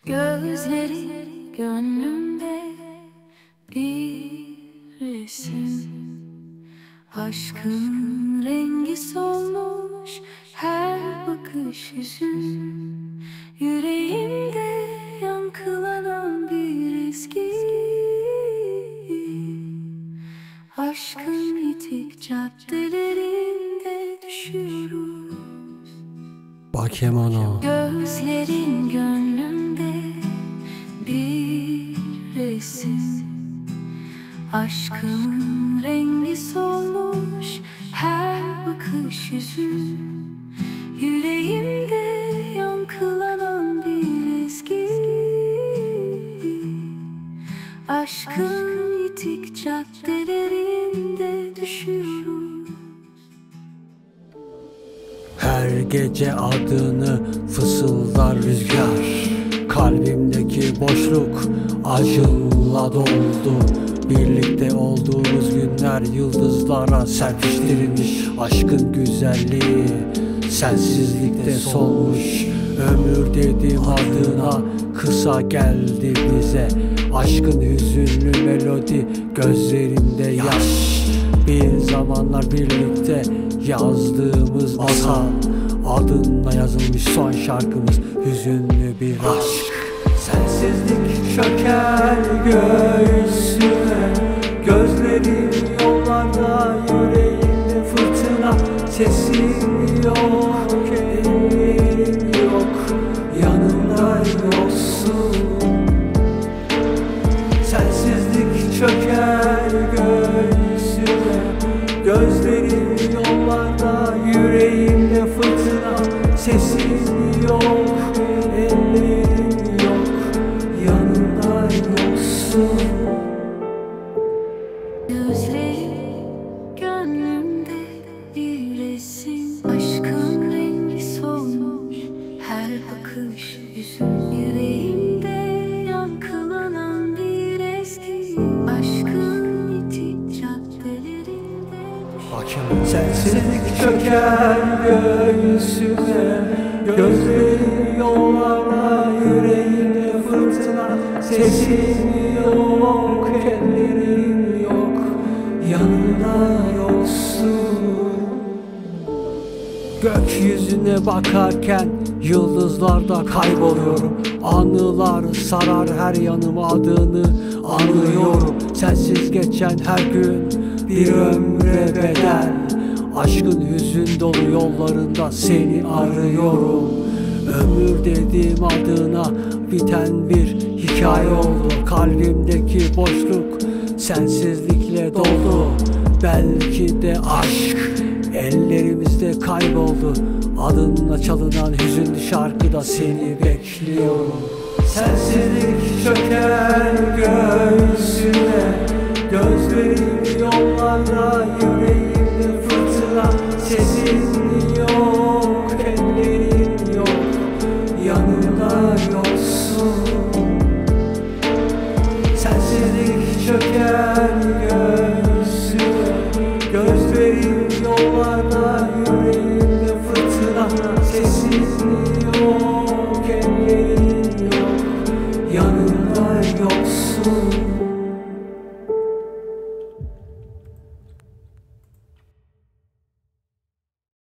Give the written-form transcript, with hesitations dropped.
Gözleri gönlümde bir resim. Aşkın rengi solmuş her bakış yüzün. Yüreğimde yankılanan bir ezgi. Aşkın itik caddelerinde düşüyoruz. Bakemano. Gözlerin gönlümde bir resim. Aşkın rengi solmuş her bakış yüzün. Yüreğimde yankılanan bir ezgi. Aşkın itik caddelerinde düşüyoruz. Her gece adını fısıldar rüzgar. Kalbimdeki boşluk acıyla doldu. Birlikte olduğumuz günler yıldızlara serpiştirilmiş. Aşkın güzelliği sensizlikte solmuş. Ömür dediğim adına kısa geldi bize. Aşkın hüzünlü melodi, gözlerimde yaş. Bir zamanlar birlikte yazdığımız masal, adınla yazılmış son şarkımız, hüzünlü bir aşk. Sensizlik çöker göğsüme, gözlerim yollarda, yüreğimde fırtına. Sesim yok, elim yok, yanımda yoksun. Sensizlik çöker göğsüme, gözlerim yollarda, yüreğimde fırtına. Sesim yok, elim yok, yanımda yoksun. Gözlerim gönlümde bir resim. Aşkın rengi solmuş her bakış yüzün. Yüreğimde yankılanan bir ezgi. Aşkın itik caddelerinde düşüyoruz. Sensizlik çöker göğsüme, gözlerim yollarda, yüreğimde fırtına. Sesim yok, ellerim yok, yanımda yoksun. Gökyüzüne bakarken yıldızlarda kayboluyorum. Anılar sarar her yanıma, adını anıyorum. Sensiz geçen her gün bir ömre bedel. Aşkın hüzün dolu yollarında seni arıyorum. Ömür dediğim adına biten bir hikaye oldu. Kalbimdeki boşluk sensizlikle doldu. Belki de aşk ellerimizde kayboldu. Adınla çalınan hüzünlü şarkıda seni bekliyorum. Sensizlik çöker göğsüme, gözlerim yollarda, yüreğimde fırtına. Sesin